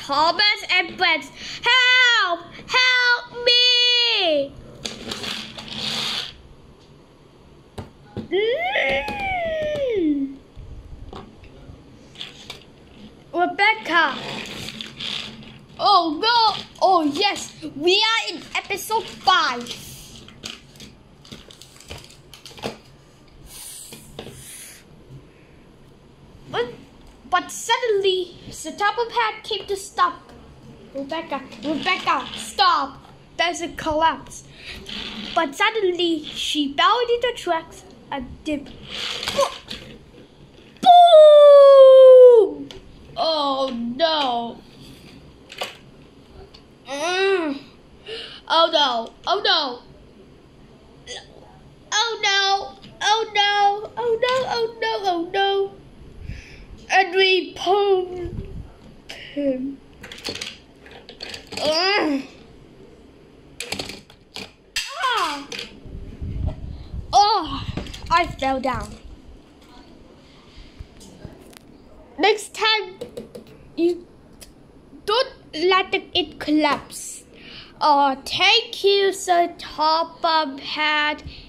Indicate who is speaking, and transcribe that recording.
Speaker 1: Thomas and Brett. Help! Help me! Rebecca. Oh no! Oh yes, we are in episode 5. But suddenly, the top of hat came to stop. Rebecca, stop! There's a collapse. But suddenly, she fell into the tracks and did. Boom! Oh no! Oh no! Oh no! Oh no! Oh no! Oh no! Oh no! Oh no! And we pulled him. Oh, I fell down. Next time, you don't let it collapse. Thank you, Sir Top of Hat.